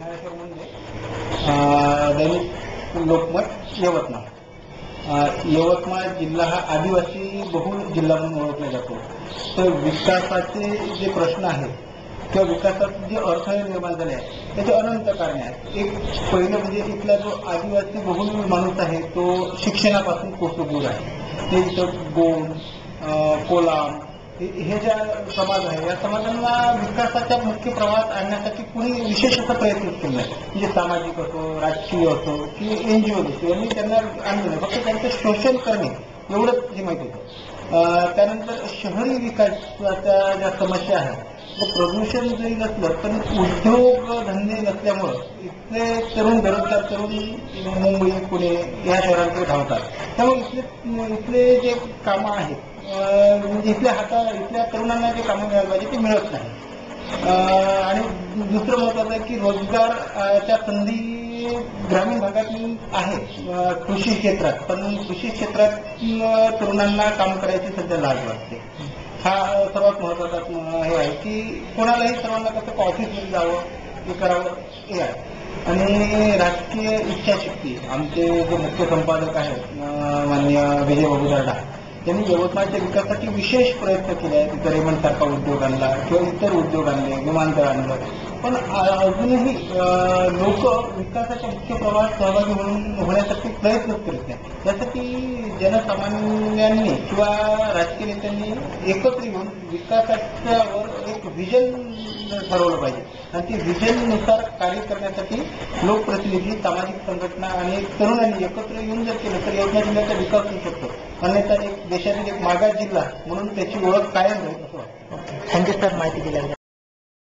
ज्ञानेश्वर मुंडे, दैनिक लोकमत यवतमाळ. यवतमाळ जिल्हा हा आदिवासी बहुल जिल्हा म्हणून ओळखला जातो. तर विकासाचे जे प्रश्न आहेत किंवा विकासाचे जे अडथळे निर्माण झाले आहेत त्याचे अनंत कारणे आहेत. एक पहिलं म्हणजे इथला जो आदिवासी बहुल माणूस आहे तो शिक्षणापासून कोसळून आहे. ते इथं गोंड, कोलाम हे ज्या समाज आहे या समाजांना विकासाच्या मुख्य प्रवाहात आणण्यासाठी कुणी विशेष असा प्रयत्न केला नाही. म्हणजे सामाजिक असो, राजकीय असो की NGO असो यांनी त्यांना आणलं नाही. फक्त त्यांचं शोषण करणे एवढंच जे माहिती होतं. त्यानंतर शहरी विकासाच्या ज्या समस्या आहेत प्रदूषण जरी नसलं पण उद्योग धंदे नसल्यामुळं इथले तरुण बेरोजगार तरुण मुंबई पुणे या शहरांकडे धावतात. त्यामुळे इथले जे कामं आहेत म्हणजे इथल्या तरुणांना जे कामं मिळायला पाहिजे ते मिळत नाही. आणि दुसरं महत्वाचं आहे की रोजगारच्या संधी ग्रामीण भागातील आहेत कृषी क्षेत्रात, पण कृषी क्षेत्रात तरुणांना काम करायची सध्या लाज वाटते. हा सर्वात महत्वाचा हे आहे की कोणालाही सर्वांना कसं ऑफिसमध्ये जावं हे करावं हे आहे. आणि राजकीय इच्छाशक्ती आमचे जे मुख्य संपादक आहेत माननीय विजय बाबू दर्डा त्यांनी यवतमाळच्या विकासासाठी विशेष प्रयत्न केले आहेत. इतर रेमंडसारखा उद्योग आणला किंवा इतर उद्योग आणले, विमानतळ आणलं, पण अजूनही लोक विकासाच्या मुख्य प्रवाहात सहभागी होण्यासाठी प्रयत्नच करत नाही. त्यासाठी जनसामान्यांनी किंवा राजकीय नेत्यांनी एकत्र येऊन विकासाच्यावर एक विजन ठरवलं पाहिजे आणि ते विजननुसार कार्य करण्यासाठी लोकप्रतिनिधी, सामाजिक संघटना आणि तरुणांनी एकत्र येऊन जर केलं तर यवतमाळ जिल्ह्याचा विकास होऊ शकतो. अन्यथा एक देशातील एक मागास जिल्हा म्हणून त्याची ओळख कायम राहील असं वाटतं. थँक्यू सर माहिती दिल्याबद्दल.